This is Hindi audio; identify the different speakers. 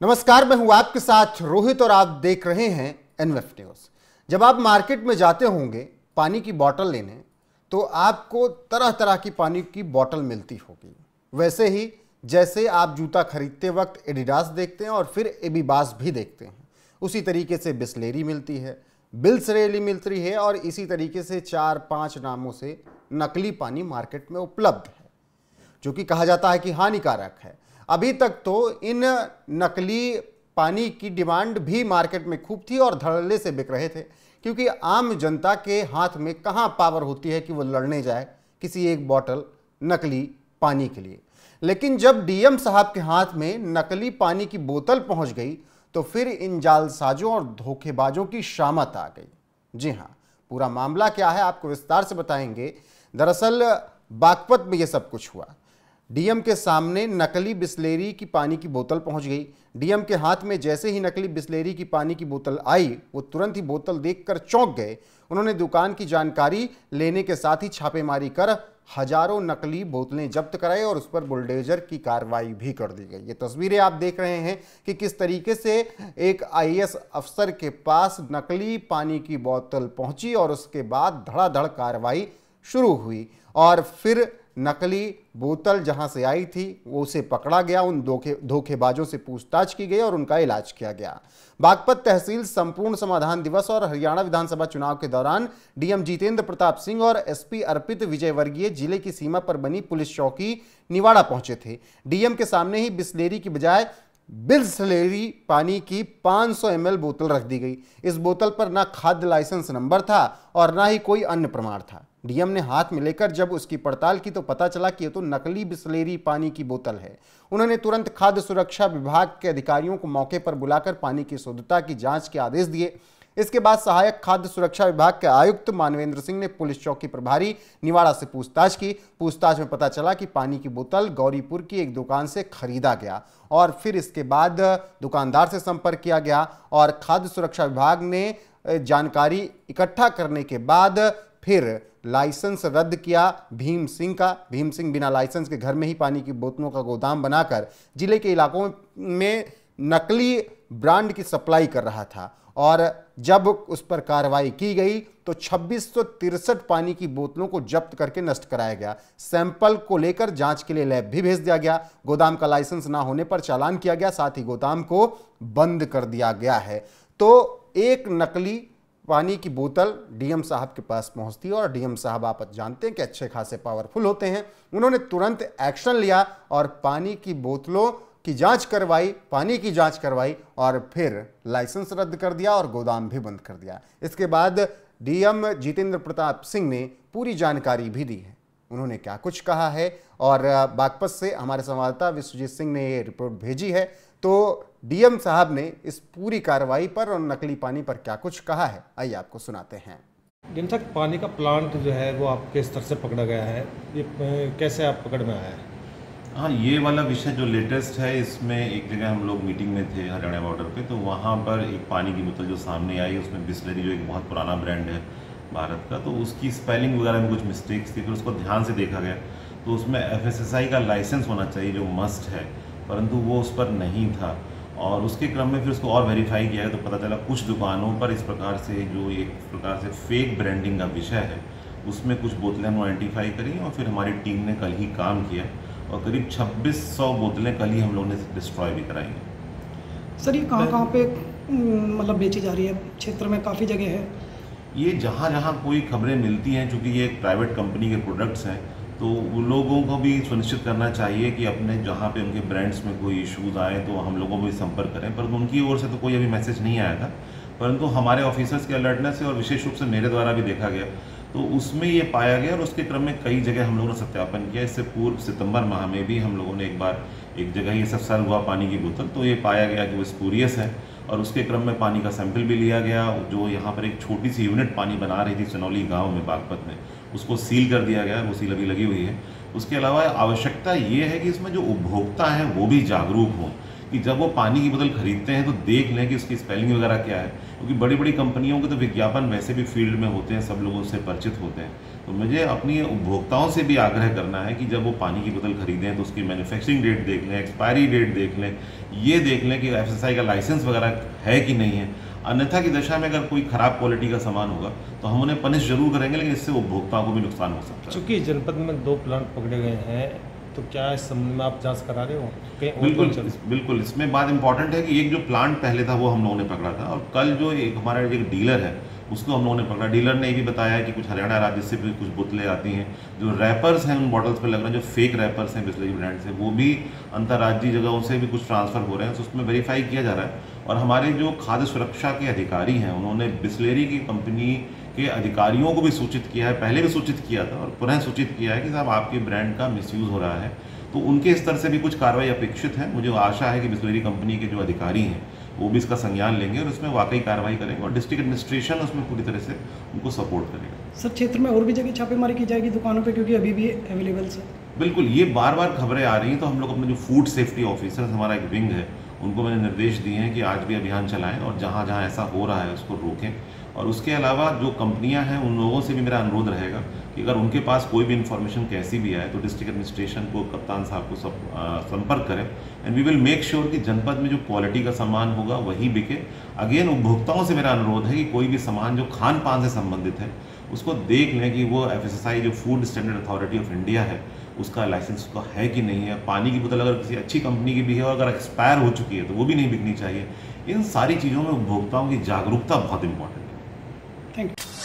Speaker 1: नमस्कार, मैं हूं आपके साथ रोहित और आप देख रहे हैं एनवेफ न्यूज। जब आप मार्केट में जाते होंगे पानी की बोतल लेने तो आपको तरह तरह की पानी की बोतल मिलती होगी। वैसे ही जैसे आप जूता खरीदते वक्त एडिडास देखते हैं और फिर एबिबास भी देखते हैं, उसी तरीके से बिसलेरी मिलती है, बिसलेरी मिलती है और इसी तरीके से 4-5 नामों से नकली पानी मार्केट में उपलब्ध है, जो कि कहा जाता है कि हानिकारक है। अभी तक तो इन नकली पानी की डिमांड भी मार्केट में खूब थी और धड़ल्ले से बिक रहे थे, क्योंकि आम जनता के हाथ में कहां पावर होती है कि वो लड़ने जाए किसी एक बोतल नकली पानी के लिए। लेकिन जब डीएम साहब के हाथ में नकली पानी की बोतल पहुंच गई तो फिर इन जालसाजों और धोखेबाजों की शामत आ गई। जी हां, पूरा मामला क्या है आपको विस्तार से बताएंगे। दरअसल बागपत में यह सब कुछ हुआ। डीएम के सामने नकली बिसलेरी की पानी की बोतल पहुंच गई। डीएम के हाथ में जैसे ही नकली बिसलेरी की पानी की बोतल आई, वो तुरंत ही बोतल देखकर चौंक गए। उन्होंने दुकान की जानकारी लेने के साथ ही छापेमारी कर हजारों नकली बोतलें जब्त कराई और उस पर बुलडोजर की कार्रवाई भी कर दी गई। ये तस्वीरें आप देख रहे हैं कि किस तरीके से एक आईएएस अफसर के पास नकली पानी की बोतल पहुंची और उसके बाद धड़ाधड़ कार्रवाई शुरू हुई और फिर नकली बोतल जहां से आई थी वो उसे पकड़ा गया, उन धोखेबाजों से पूछताछ की गई और उनका इलाज किया गया। बागपत तहसील संपूर्ण समाधान दिवस और हरियाणा विधानसभा चुनाव के दौरान डीएम जितेंद्र प्रताप सिंह और एसपी अर्पित विजयवर्गीय जिले की सीमा पर बनी पुलिस चौकी निवाड़ा पहुंचे थे। डीएम के सामने ही बिसलेरी की बजाय बिसलेरी पानी की 500 ml बोतल रख दी गई। इस बोतल पर ना खाद्य लाइसेंस नंबर था और ना ही कोई अन्य प्रमाण था। डीएम ने हाथ में लेकर जब उसकी पड़ताल की तो पता चला कि यह तो नकली बिसलेरी पानी की बोतल है। उन्होंने तुरंत खाद्य सुरक्षा विभाग के अधिकारियों को मौके पर बुलाकर पानी की शुद्धता की जांच के आदेश दिए। इसके बाद सहायक खाद्य सुरक्षा विभाग के आयुक्त मानवेंद्र सिंह ने पुलिस चौकी प्रभारी निवाड़ा से पूछताछ की। पूछताछ में पता चला कि पानी की बोतल गौरीपुर की एक दुकान से खरीदा गया और फिर इसके बाद दुकानदार से संपर्क किया गया और खाद्य सुरक्षा विभाग ने जानकारी इकट्ठा करने के बाद फिर लाइसेंस रद्द किया भीम सिंह का। भीम सिंह बिना लाइसेंस के घर में ही पानी की बोतलों का गोदाम बनाकर जिले के इलाकों में नकली ब्रांड की सप्लाई कर रहा था और जब उस पर कार्रवाई की गई तो 2663 पानी की बोतलों को जब्त करके नष्ट कराया गया। सैंपल को लेकर जांच के लिए लैब भी भेज दिया गया। गोदाम का लाइसेंस ना होने पर चालान किया गया, साथ ही गोदाम को बंद कर दिया गया है। तो एक नकली पानी की बोतल डीएम साहब के पास पहुंचती है और डीएम साहब आप जानते हैं कि अच्छे खासे पावरफुल होते हैं। उन्होंने तुरंत एक्शन लिया और पानी की बोतलों की जांच करवाई, पानी की जांच करवाई और फिर लाइसेंस रद्द कर दिया और गोदाम भी बंद कर दिया। इसके बाद डीएम जितेंद्र प्रताप सिंह ने पूरी जानकारी भी दी है। उन्होंने क्या कुछ कहा है और बागपत से हमारे संवाददाता विश्वजीत सिंह ने ये रिपोर्ट भेजी है। तो डीएम साहब ने इस पूरी कार्रवाई पर और नकली पानी पर क्या कुछ कहा है, आइए आपको सुनाते हैं।
Speaker 2: डीएम साहब, पानी का प्लांट जो है वो आपके स्तर से पकड़ा गया है, ये कैसे आप पकड़ में आया है?
Speaker 3: हाँ, ये वाला विषय जो लेटेस्ट है, इसमें एक जगह हम लोग मीटिंग में थे हरियाणा बॉर्डर पे, तो वहाँ पर एक पानी की बोतल जो सामने आई, उसमें बिसलेरी जो एक बहुत पुराना ब्रांड है भारत का, तो उसकी स्पेलिंग वगैरह में कुछ मिस्टेक्स थी। फिर उसको ध्यान से देखा गया तो उसमें FSSAI का लाइसेंस होना चाहिए जो मस्ट है, परंतु वो उस पर नहीं था। और उसके क्रम में फिर उसको और वेरीफाई किया गया तो पता चला कुछ दुकानों पर इस प्रकार से जो एक प्रकार से फेक ब्रांडिंग का विषय है, उसमें कुछ बोतलें हम आइडेंटिफाई करी और फिर हमारी टीम ने कल ही काम किया और करीब 2600 बोतलें कल ही हम लोगों ने डिस्ट्रॉय भी कराई हैं।
Speaker 4: सर, ये कहाँ पे मतलब बेची जा रही है? क्षेत्र में काफ़ी जगह है
Speaker 3: ये, जहाँ जहाँ कोई खबरें मिलती हैं, चूँकि ये एक प्राइवेट कंपनी के प्रोडक्ट्स हैं, तो वो लोगों को भी सुनिश्चित करना चाहिए कि अपने जहाँ पे उनके ब्रांड्स में कोई इश्यूज़ आए तो हम लोगों को भी संपर्क करें। पर उनकी ओर से तो कोई अभी मैसेज नहीं आया था, परंतु हमारे ऑफिसर्स के अलर्टनेस से और विशेष रूप से मेरे द्वारा भी देखा गया तो उसमें ये पाया गया और उसके क्रम में कई जगह हम लोगों ने सत्यापन किया। इससे पूर्व सितंबर माह में भी हम लोगों ने एक जगह ये सब सर्व हुआ पानी की बोतल, तो ये पाया गया कि वो स्पूरियस है और उसके क्रम में पानी का सैंपल भी लिया गया। जो यहाँ पर एक छोटी सी यूनिट पानी बना रही थी चनौली गाँव में बागपत में, उसको सील कर दिया गया, वो सील अभी लगी हुई है। उसके अलावा आवश्यकता ये है कि इसमें जो उपभोक्ता हैं वो भी जागरूक हों कि जब वो पानी की बोतल खरीदते हैं तो देख लें कि उसकी स्पेलिंग वगैरह क्या है, क्योंकि बड़ी बड़ी कंपनियों के तो विज्ञापन वैसे भी फील्ड में होते हैं, सब लोगों से परिचित होते हैं। तो मुझे अपनी उपभोक्ताओं से भी आग्रह करना है कि जब वो पानी की बोतल खरीदें तो उसकी मैन्युफैक्चरिंग डेट देख लें, एक्सपायरी डेट देख लें, ये देख लें कि FSSAI का लाइसेंस वगैरह है कि नहीं है। अन्यथा की दशा में अगर कोई ख़राब क्वालिटी का सामान होगा तो हम उन्हें पनिश जरूर करेंगे, लेकिन इससे उपभोक्ताओं को भी नुकसान हो सकता है।
Speaker 2: चूँकि जनपद में 2 प्लांट पकड़े गए हैं, तो क्या इस संबंध में आप जांच करा रहे हो कहीं और?
Speaker 3: बिल्कुल इसमें बात इंपॉर्टेंट है कि एक जो प्लांट पहले था वो हम लोगों ने पकड़ा था, और कल जो एक हमारा एक डीलर है उसको हम लोगों ने पकड़ा। डीलर ने ये भी बताया कि कुछ हरियाणा राज्य से भी कुछ बोतलें आती हैं, जो रैपर्स हैं उन बॉटल्स पे लग रहे हैं, जो फेक रैपर्स हैं बिस्लरी ब्रांड से, वो भी अंतर्राज्यीय जगहों से भी कुछ ट्रांसफ़र हो रहे हैं। तो उसमें वेरीफाई किया जा रहा है। और हमारे जो खाद्य सुरक्षा के अधिकारी हैं उन्होंने बिस्लरी की कंपनी के अधिकारियों को भी सूचित किया है, पहले भी सूचित किया था और पुनः सूचित किया है कि साहब आपके ब्रांड का मिसयूज़ हो रहा है। तो उनके स्तर से भी कुछ कार्रवाई अपेक्षित है। मुझे आशा है कि बिस्लरी कंपनी के जो अधिकारी हैं वो भी इसका संज्ञान लेंगे और इसमें वाकई कार्रवाई करेंगे, और डिस्ट्रिक्ट एडमिनिस्ट्रेशन उसमें पूरी तरह से उनको सपोर्ट करेगा।
Speaker 4: सर, क्षेत्र में और भी जगह छापेमारी की जाएगी दुकानों पे, क्योंकि अभी भी अवेलेबल है?
Speaker 3: बिल्कुल, ये बार बार खबरें आ रही हैं, तो हम लोग अपने जो फूड सेफ्टी ऑफिसर्स, हमारा एक विंग है, उनको मैंने निर्देश दिए हैं कि आज भी अभियान चलाएं और जहाँ जहाँ ऐसा हो रहा है उसको रोकें। और उसके अलावा जो कंपनियां हैं उन लोगों से भी मेरा अनुरोध रहेगा कि अगर उनके पास कोई भी इन्फॉर्मेशन कैसी भी आए तो डिस्ट्रिक्ट एडमिनिस्ट्रेशन को, कप्तान साहब को संपर्क करें, and we will make sure कि जनपद में जो क्वालिटी का सामान होगा वही बिके। अगेन उपभोक्ताओं से मेरा अनुरोध है कि कोई भी सामान जो खान पान से संबंधित है उसको देख लें कि वो FSSAI जो food standard authority of India है उसका लाइसेंस उसका है कि नहीं है। पानी की बोतल अगर किसी अच्छी कंपनी की भी है और अगर एक्सपायर हो चुकी है तो वो भी नहीं बिकनी चाहिए। इन सारी चीज़ों में उपभोक्ताओं की जागरूकता बहुत इंपॉर्टेंट है।
Speaker 4: Thank you.